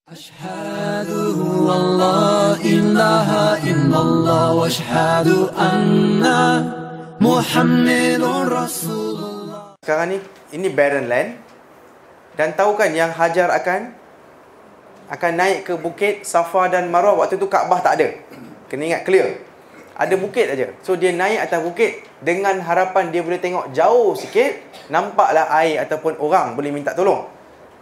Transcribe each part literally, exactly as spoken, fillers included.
Ashhadu an la ilaha illallah wa ashhadu anna Muhammadur Rasulullah. Sekarang ni ini barren land. Dan tahu kan yang Hajar akan akan naik ke bukit Safa dan Marwah. Waktu tu Kaabah tak ada. Kena ingat clear. Ada bukit aja. So dia naik atas bukit dengan harapan dia boleh tengok jauh sikit, nampaklah air ataupun orang boleh minta tolong.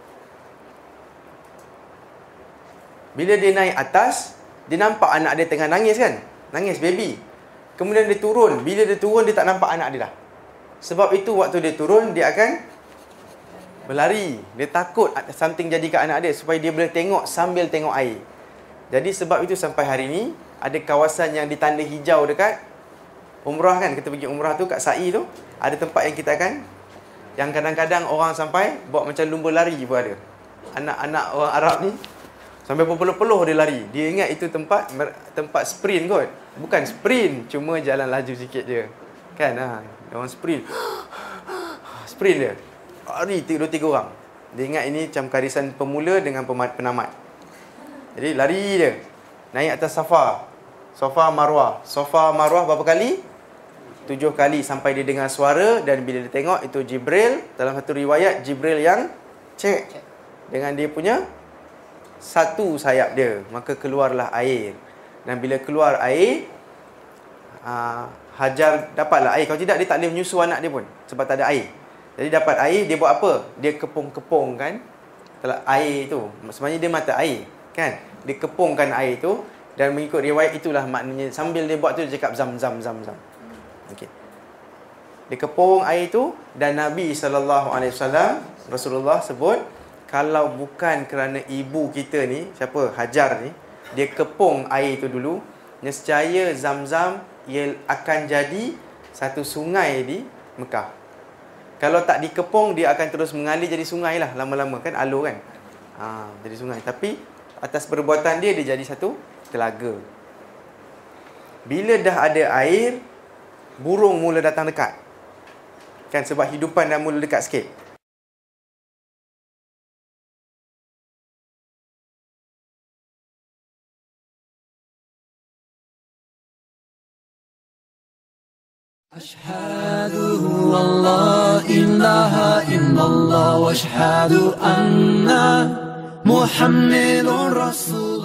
Bila dia naik atas, dia nampak anak dia tengah nangis kan? Nangis baby. Kemudian dia turun. Bila dia turun, dia tak nampak anak dia dah. Sebab itu waktu dia turun, dia akan berlari. Dia takut something jadi ke anak dia supaya dia boleh tengok sambil tengok air. Jadi sebab itu sampai hari ni ada kawasan yang ditanda hijau dekat umrah kan. Kita pergi umrah tu kat Sa'i tu, ada tempat yang kita akan, yang kadang-kadang orang sampai buat macam lumba lari pun ada. Anak-anak orang Arab ni sampai berpeluh-peluh dia lari. Dia ingat itu tempat tempat sprint kot. Bukan sprint, cuma jalan laju sikit je. Kan? Ha, orang sprint. Sprint dia. Lari dua tiga orang. Dia ingat ini macam karisan pemula dengan penamat. Jadi lari dia. Naik atas Safa. Safa Marwah. Safa Marwah berapa kali? Tujuh kali sampai dia dengar suara. Dan bila dia tengok itu Jibril. Dalam satu riwayat Jibril yang cek dengan dia punya satu sayap dia. Maka keluarlah air. Dan bila keluar air, uh, Hajar dapatlah air. Kalau tidak, dia tak boleh menyusu anak dia pun, sebab tak ada air. Jadi dapat air, dia buat apa? Dia kepung-kepungkan air tu. Sebenarnya dia mata air kan? Dia kepungkan air tu. Dan mengikut riwayat itulah maknanya. Sambil dia buat tu, dia cakap zam zam zam zam. Okay. Dia kepung air tu. Dan Nabi sallallahu alaihi wasallam, Rasulullah sebut, kalau bukan kerana ibu kita ni, siapa? Hajar ni, dia kepung air tu dulu, nescaya Zam-Zam ia akan jadi satu sungai di Mekah. Kalau tak dikepung, dia akan terus mengalir jadi sungai lah lama-lama kan, alur kan. Ha, jadi sungai. Tapi atas perbuatan dia, dia jadi satu telaga. Bila dah ada air, burung mula datang dekat. Kan, sebab hidupan dah mula dekat sikit. Ashhadu an la ilaha illallah wa ashhadu anna Muhammadur Rasul.